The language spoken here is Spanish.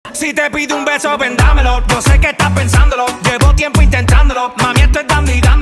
Si te pide un beso, vendámelo. Yo sé que estás pensándolo. Llevo tiempo intentándolo. Mami, esto es dando y dando.